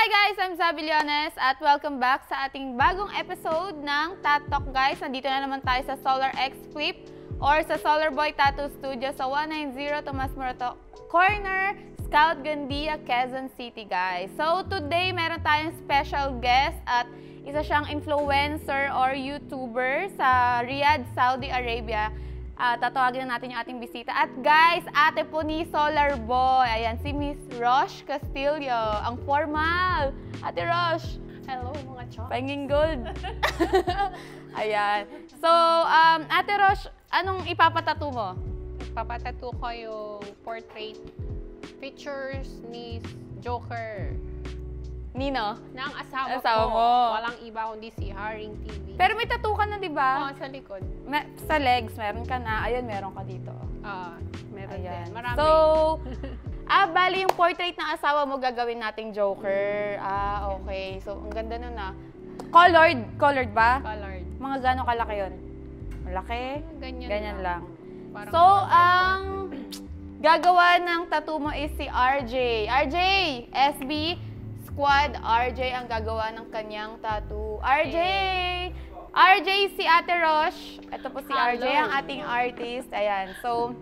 Hi guys! I'm Zabi Leones at welcome back sa ating bagong episode ng Tat Talk guys. Nandito na naman tayo sa Solar X Flip or sa Solar Boy Tattoo Studio sa 190 Tomas Morato Corner, Scout Gandia, Quezon City guys. So today meron tayong special guest at isa siyang influencer or YouTuber sa Riyadh, Saudi Arabia. Tatawagin na natin yung ating bisita. At guys, ate po ni Solar Boy. Ayan, si Miss Rosh Castillo. Ang formal. Ate Rosh. Hello, mga chok. Panging gold. Ayan. So, ate Rosh, anong ipapatato mo? Papatato ko yung portrait pictures ni Joker. Nino? Ng asawa Asawa ko. mo. Walang iba kundi si Haring TV. Pero may tattoo ka na, di ba? Oo, sa likod. Sa legs, meron ka na. Ayun, meron ka dito. Meron Ayan. din. Marami. So, bali yung portrait ng asawa mo gagawin nating Joker. Okay. So, ang ganda nun Colored? Colored ba? Colored. Mga gano'ng kalaki yun? Malaki? Ganyan lang. Parang So, ang gagawa ng tattoo mo is si RJ. RJ! SB Squad, RJ ang gagawa ng kanyang tattoo. RJ! RJ, si Ate Rosh. Ito po si RJ, ang ating artist. Ayan. So,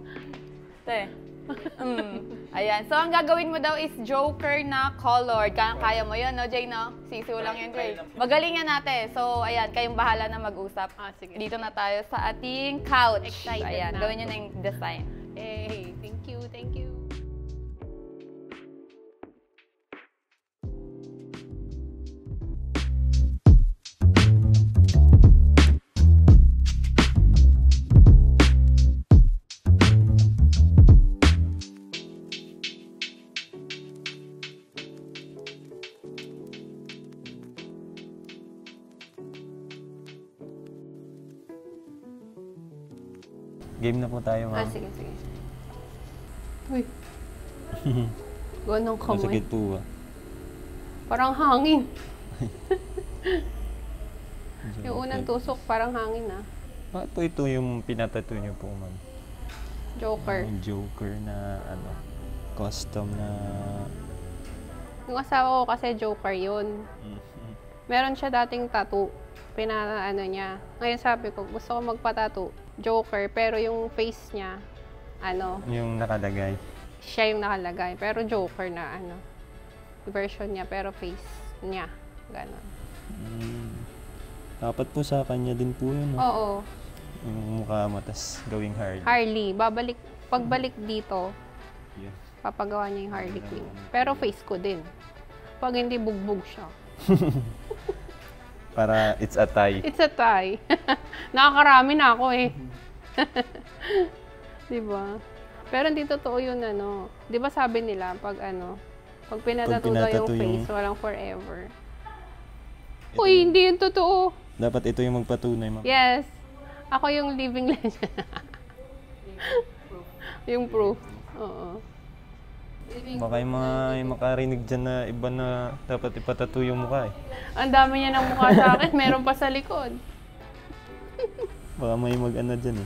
ayan. So, ang gagawin mo daw is Joker na colored. Kaya mo yun, no, Jay, no? Sisiw lang yun, Jay. Magalingan natin. So, ayan, kayong bahala na mag-usap. Sige. Dito na tayo sa ating couch. Excited ayan, na gawin nyo na yung design. Hey, thank you, thank you. Game na po tayo, ma'am. Sige. Uy. Ganong kamay. Masakit po, Parang hangin. Yung unang tusok, parang hangin, Bakit po ito yung pinatato niyo po, ma'am? Joker. Yung Joker na, custom na... Yung asawa ko kasi Joker yun. Meron siya dating tattoo. Niya. Ngayon sabi ko, gusto ko magpatattoo. Joker, pero yung face niya, Yung nakalagay. siya yung nakalagay. Pero Joker na, version niya, pero face niya. Ganon. Dapat po sa kanya din po yun, Oo. Yung mukha matas gawing hard. Harley. Pagbalik dito, Yeah. papagawa niya yung Harley Quinn. Pero face ko din. Pag hindi bugbog siya. Para it's a tie. It's a tie. Nakakarami na ako Diba? Pero hindi totoo yun, Diba sabi nila, pag pinatato daw yung face, walang forever. Uy, hindi yun totoo. Dapat ito yung magpatunay, ma'am. Yes. Ako yung living legend. Yung proof. Oo. Baka yung mga makarinig dyan na iba na dapat ipatato yung mukha Ang dami niya ng mukha sa akin, meron pa sa likod. Baka may mag-ano dyan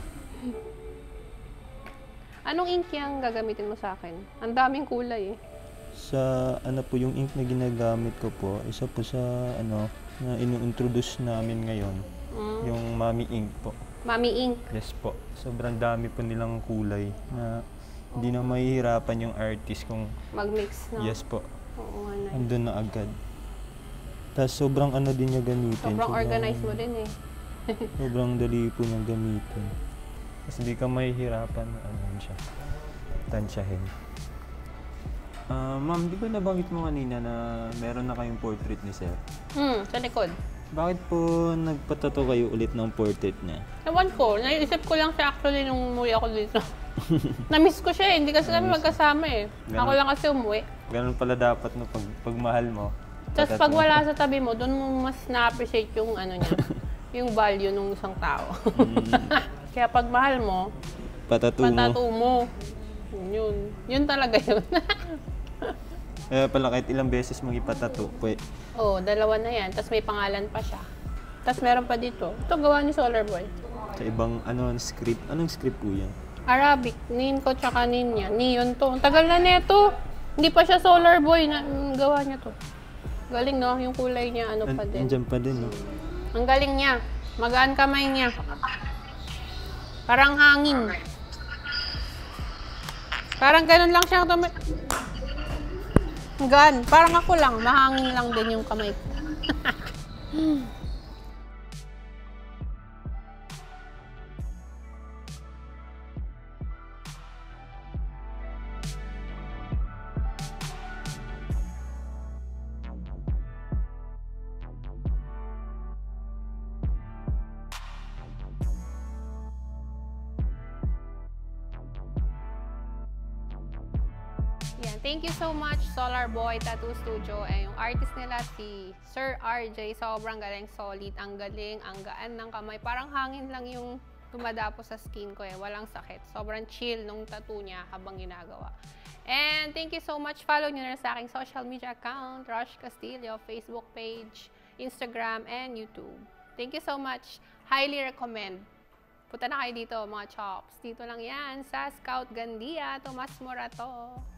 Anong ink yung gagamitin mo sa akin? Ang daming kulay Sa po yung ink na ginagamit ko po, isa po sa na inu-introduce namin ngayon, yung Mami Ink po. Mami ink. Yes po. Sobrang dami po nilang kulay na hindi na mahihirapan yung artist kung Mag-mix, no? yes po. Oo, nice. Andun na agad. Tapos sobrang din niya gamitin. Sobrang organized mo din Sobrang dali po niyang gamitin. Tapos hindi ka mahihirapan siya. Tansyahin. Ma'am, di ba nabanggit mo kanina na meron na kayong portrait ni Sir? Sa likod. Bakit po nagpatato kayo ulit ng portrait niya? Ewan ko, naisip ko lang siya actually nung umuwi ako dito. Na-miss ko siya hindi kasi kami magkasama Ganun. Ako lang kasi umuwi. Ganun pala dapat no, pag mahal mo. Tapos pag wala sa tabi mo, doon mo mas na-appreciate yung niya, yung value ng isang tao. Kaya pag mahal mo, Patato mo. Yun talaga yun. Kaya pala kahit ilang beses mong ipatato, Oo, 2 na yan. Tapos may pangalan pa siya. Tapos meron pa dito. Ito gawa ni Solar Boy. sa ibang script. Anong script po yan? Arabic, nin ko tsaka nin niya. Neon to. Ang tagal na neto. Hindi pa siya Solar Boy na gawa niya to. Galing, no? Yung kulay niya, ano pa din. Andyan pa din, no? Ang galing niya. Magaan kamay niya. Parang hangin. Parang ganun lang siya. Gaan. Parang ako lang. Mahangin lang din yung kamay ko. Yan. Thank you so much, Solar Boy Tattoo Studio. Yung artist nila, si Sir RJ. Sobrang galing, solid. Ang galing, ang gaan ng kamay. Parang hangin lang yung dumadapo sa skin ko eh. Walang sakit. Sobrang chill nung tattoo niya habang ginagawa. And thank you so much. Follow nyo na sa aking social media account, Rush Castillo, Facebook page, Instagram, and YouTube. Thank you so much. Highly recommend. Punta na kayo dito, mga chops. Dito lang yan sa Scout Gandia, Tomas Morato.